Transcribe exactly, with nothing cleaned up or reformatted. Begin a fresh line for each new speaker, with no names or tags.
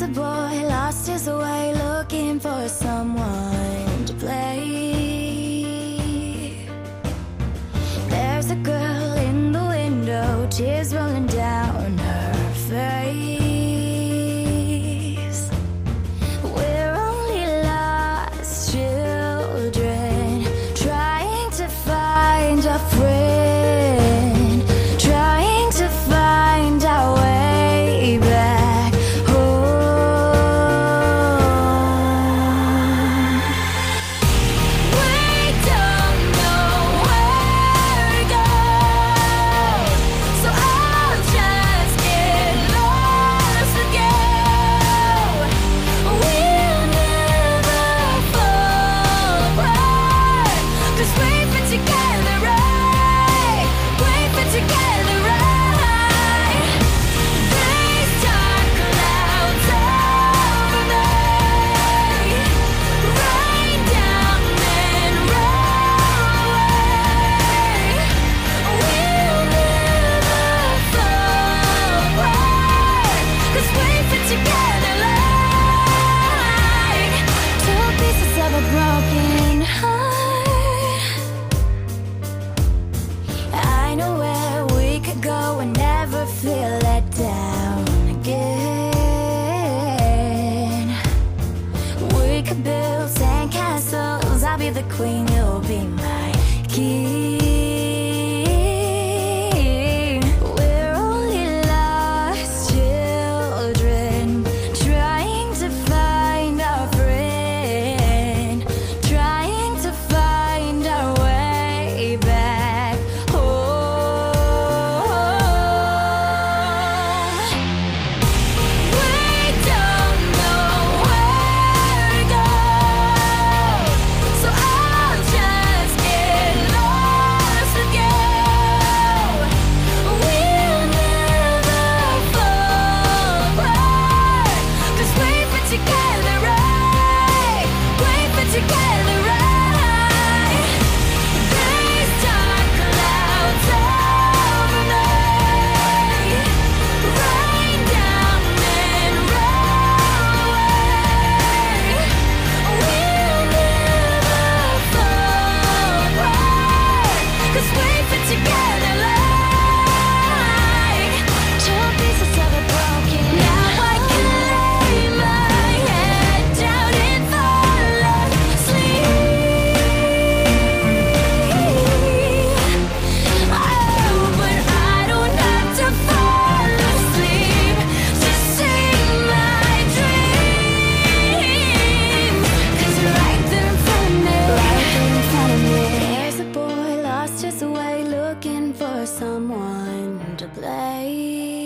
There's a boy lost his way, looking for someone to play. There's a girl in the window, tears rolling down her face. We're only lost children, trying to find a friend, trying to find our way back home. We don't know where to go, so I'll just get lost again. We'll never fall apart, 'cause we fit together right, we fit together right. These dark clouds over me, rain down and roll away. We'll never fall apart, 'cause we fit together like two pieces of a broken heart. I know where we could go and never feel let down again. We could build sandcastles, I'll be the queen, you'll be my king. We're only lost children, trying to find our friend, trying to find our way back home. We don't know where to go, so I'll just get lost again. We'll never fall apart, 'cause we fit together right, we fit together right. These dark clouds over me, rain down and roll away. We'll never fall apart, 'cause we fit together like two pieces of a broken. Now I can lay my head down and fall asleep. Oh, but I don't have to fall asleep to see my dreams, 'cause right there in front of me, right there in front of me, there's a boy lost his way, looking for someone to play.